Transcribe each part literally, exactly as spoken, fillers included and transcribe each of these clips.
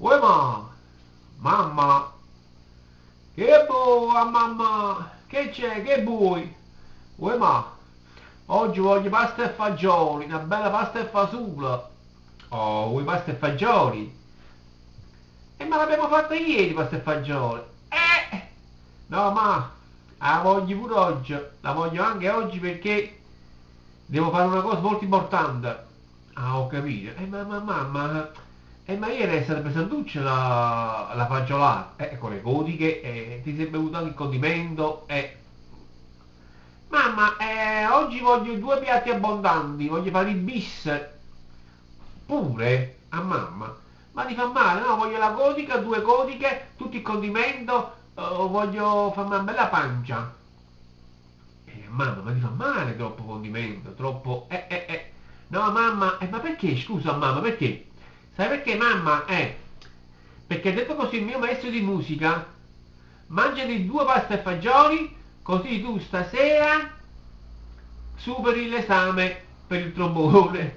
Uè ma, mamma, che buona mamma, che c'è, che vuoi? Uè ma, oggi voglio pasta e fagioli, una bella pasta e fagioli. Oh, vuoi pasta e fagioli? E ma l'abbiamo fatta ieri pasta e fagioli. Eh! No ma, la voglio pure oggi, la voglio anche oggi perché devo fare una cosa molto importante. Ah, ho capito. Eh, ma, ma, ma, ma, eh, ma ieri sarebbe sanduccia la, la fagiolata, eh, con le codiche, eh, ti sei bevuto anche il condimento, eh. Mamma, eh, oggi voglio due piatti abbondanti, voglio fare i bis, pure, a mamma. Ma ti fa male, no? Voglio la codica, due codiche, tutto il condimento, eh, voglio farmi una bella pancia. Eh, mamma, ma ti fa male troppo condimento, troppo... Eh, eh, eh. No, mamma, eh, ma perché? Scusa, mamma, perché? Sai perché, mamma? Eh, perché ha detto così il mio maestro di musica, mangiati due pasta e fagioli, così tu stasera superi l'esame per il trombone.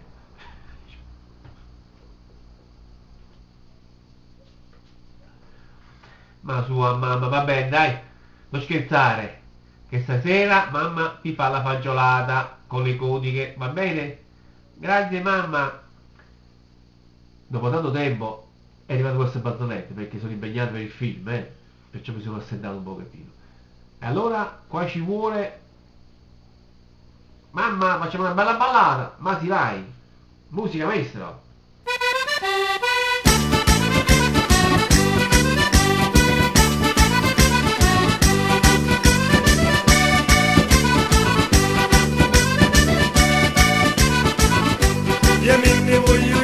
Ma sua mamma, vabbè, dai, non scherzare, che stasera mamma ti fa la fagiolata con le codiche, va bene? Grazie mamma. Dopo tanto tempo è arrivato queste barzellette perché sono impegnato per il film, eh? Perciò mi sono assentato un pochettino. E allora qua ci vuole... Mamma, facciamo una bella ballata, ma si vai. Musica maestro. يا مني ويو